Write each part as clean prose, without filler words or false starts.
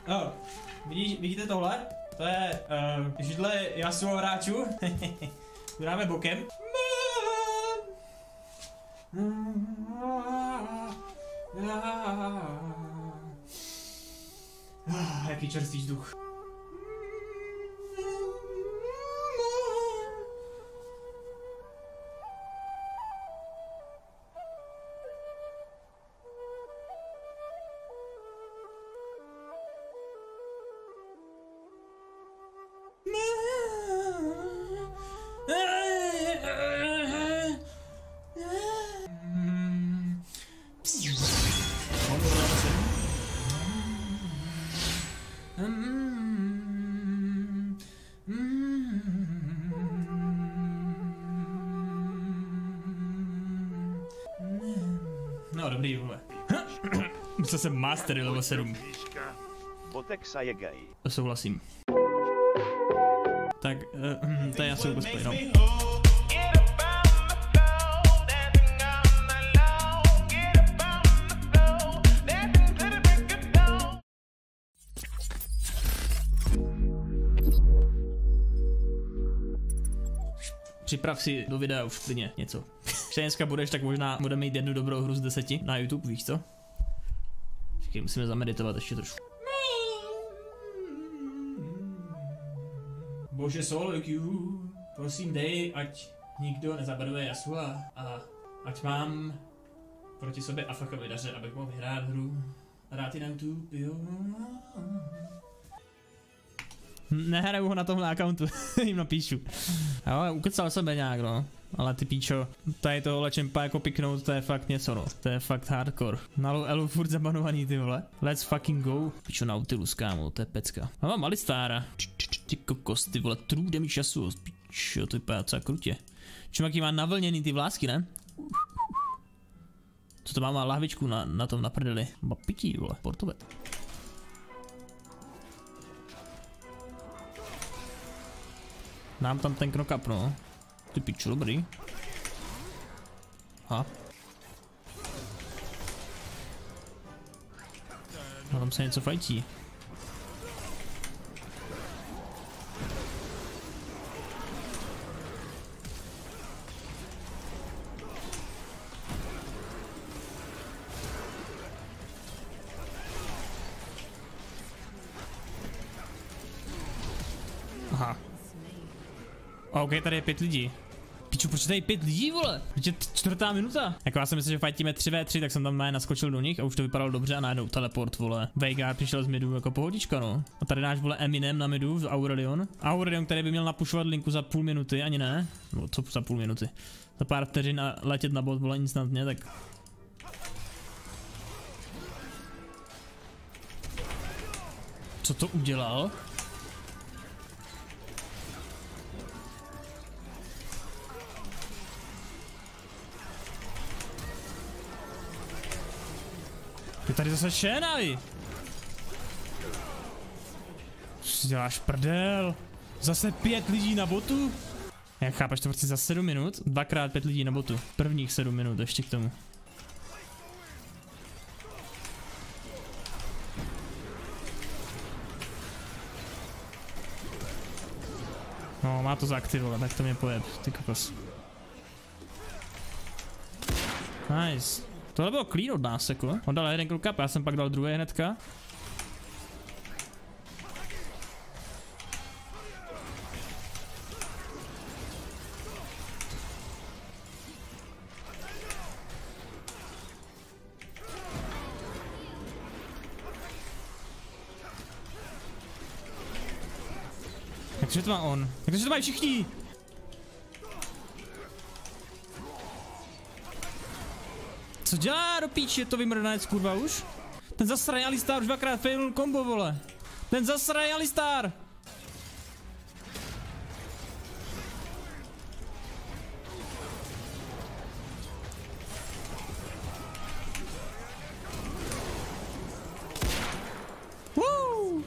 Oh, vidíte tohle? To je židle Yasuo hráčů. Tu dáme bokem. Jaký čerstvý vzduch. No dobrý, vole. Myslel jsem Mastery level 7. Botexa je gay. To souhlasím. Tak, to je asi cosplay, no. Připrav si do videa už klidně něco. Když dneska budeš, tak možná budeme mít jednu dobrou hru z 10 na YouTube, víš co? Počkej, musíme zameditovat ještě trošku. Bože Solokyu, prosím dej, ať nikdo nezabaruje Yasua a ať mám proti sobě Afakovi daře, abych mohl vyhrát hru a dát ji na YouTube, jo. Nehraju ho na tomhle accountu, jim napíšu. Jo, ukecal sebe nějak, no. Ale ty píčo, tady tohle čempa jako piknout, to je fakt něco, no. To je fakt hardcore. Na Elu furt zabanovaný, ty vole. Let's fucking go. Píčo, Nautilus, kámo, to je pecka. A mám Alistára. Ty kokos, ty vole, true damage času. Píčo, to vypadá docela krutě. Čumaký má navlněný ty vlásky, ne? Co to má lahvičku na tom na prdeli? Má pití, vole, portovet. Dám tam ten knock-up, no. Ty piču, dobrý. A. No tam se něco fajtí. Aha. OK, tady je 5 lidí. Piču, proč tady je 5 lidí, vole? Teď je 4. minuta. Jako já jsem myslel, že fightíme 3v3, tak jsem tam naskočil do nich a už to vypadalo dobře a najednou teleport, vole. Veigar přišel z midu jako pohodička, no. A tady náš, vole, Eminem na midu, Aurelion. Aurelion, který by měl napušovat linku za půl minuty, ani ne. No co za půl minuty. Za pár vteřin a letět na bot, vole, instantně, tak... Co to udělal? Je tady zase Shenai. Co si děláš, prdel? Zase 5 lidí na botu? Jak chápeš to prostě za 7 minut? 2x 5 lidí na botu. Prvních 7 minut ještě k tomu. No, má to zaaktivovat, tak to mě pojeb, ty kokos. Nice. Tohle bylo clean od nás, jako. On dal jeden knock-up, já jsem pak dal druhý hnedka. Takže to má on. Takže to mají všichni. Co dělá do píči, to vymrdanec, kurva už? Ten zasraný Alistar už 2x failnul combo, vole. Ten zasraný Alistar. Woo!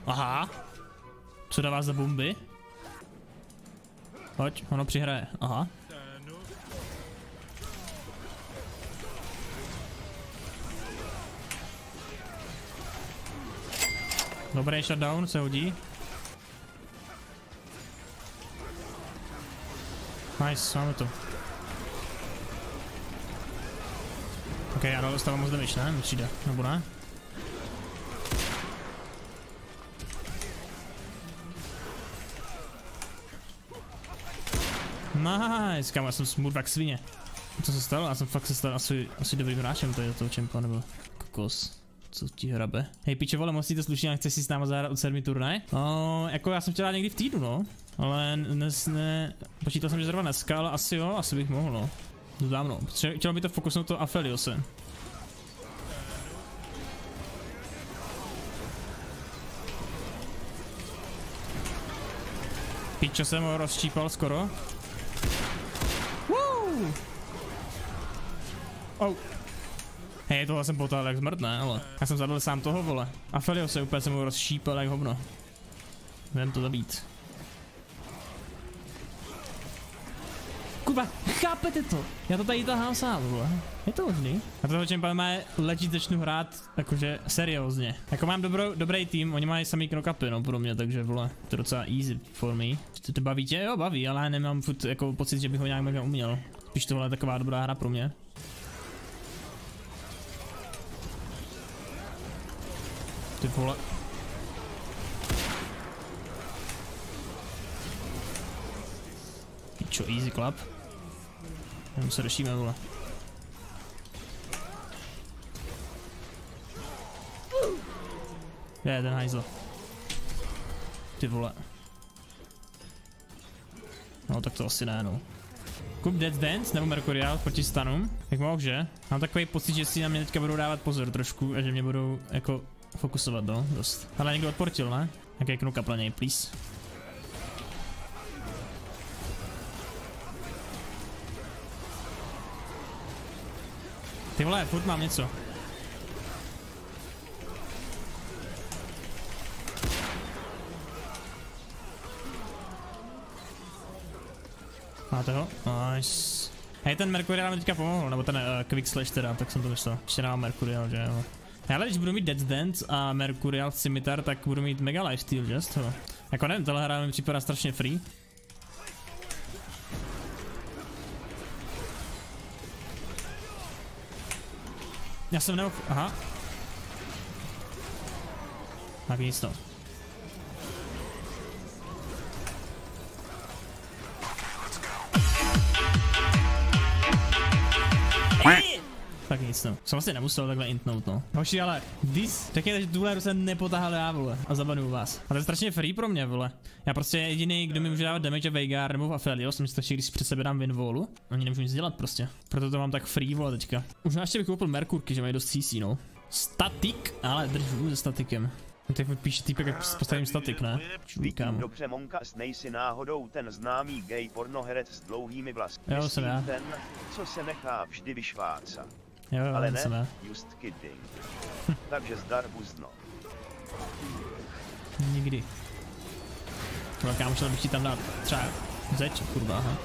Aha. Co dává za bomby? Pojď, ono přihraje. Aha. Dobrý shutdown, se hodí. Nice, máme to. Ok, já dostávám moc damage, ne? Mi přijde, nebo ne? Nice, kámo, já jsem smurt jak svině. Co se stalo? Já jsem fakt se stal asi dobrým hráčem tady do toho čempa, nebo kokos. Co ti hrabe? Hej piče vole, musíte slušně, chceš si s náma zahrát od 7 turnaj? No, jako já jsem chtěl dát někdy v týdnu, no. Ale dnes ne, počítal jsem, že zrovna dneska, ale asi jo, asi bych mohl, no. Dávno, chtělo by to fokusnout to Apheliose. Pičo jsem ho rozštípal skoro. Woo! Oh. Hej, tohle jsem potal jak zmrt, ne, ale já jsem zabil sám toho, vole. Apheliose úplně jsem ho rozštípal jak hovno. Jdem to zabít. Kurva, chápete to? Já to tady tahám sám, vole. Je to možný? A toho čempa má legit začnu hrát, jakože seriózně. Jako mám dobrý tým, oni mají samý knockupy, no pro mě, takže vole, to je docela easy for me. To baví tě? Jo, baví, ale já nemám furt jako pocit, že bych ho nějak mega uměl. Spíš tohle je taková dobrá hra pro mě. Ty vole. Pičo, easy clap. Jenom se řešíme, vole. Je ten hajzl. Ty vole. No tak to asi ne, no. Kup Death Dance nebo Mercurial proti stanům. Jak mohl, že? Mám takový pocit, že si na mě teďka budou dávat pozor trošku a že mě budou jako fokusovat, no, dost. Ale někdo odportil, ne? Jaký knuka pro něj, please. Ty vole, furt mám něco. Máte ho? Nice. Hej, ten Mercurial mi teďka pomohl, nebo ten Quick Slash teda, tak jsem to myslel. Ještě nemám Mercurial, že jo. Ale když budu mít Death Dance a Mercurial Scimitar, tak budu mít mega lifesteal, že z toho. Jako nevím, tohle hra mi připadá strašně free. Já jsem nemohl, aha. Tak nic to. Tak nic no. Jsem vlastně nemusel takhle intnout, no. Hoši, ale řekněte, že tuhle hru jsem nepotahal já, vole, a zabanu vás. A to je strašně free pro mě, vole. Já prostě jediný, kdo mi může dávat damage a Veigar nebo v Aphelios, mi stačí, když před sebe dám Winwallu. Oni nemůžu nic dělat prostě. Proto to mám tak free, vole, teďka. Už ještě bych koupil Merkurky, že mají dost CC, no. Statik, ale držu se statikem. Teď píše týpek, jak postavím statik, ne? Čvíkám. Dobře, Monka, nejsi náhodou ten známý gay pornoherec s dlouhými vlasy. Jo, jsem já. Ten, co se nechá vždy vyšvácat. Jo, ale ne, jsem já. just kidding. Takže zdar buzno. Nikdy. Velká musel bych ti tam dát třeba zeď, kurva, aha.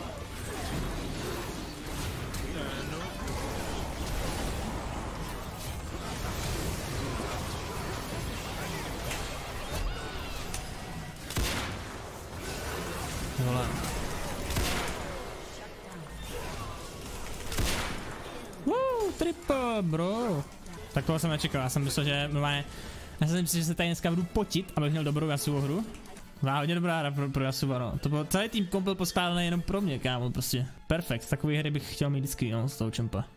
Vole. Triple, bro. Tak toho jsem nečekal, já jsem myslel, že máme... Já jsem myslel, že se tady dneska budu potit, abych měl dobrou Yasuo hru. Má hodně dobrá hra pro Yasuo, no. To byl celý tým komplet poskládaný jenom pro mě, kámo, prostě. Perfekt, takový hry bych chtěl mít vždycky, no, z toho čempa.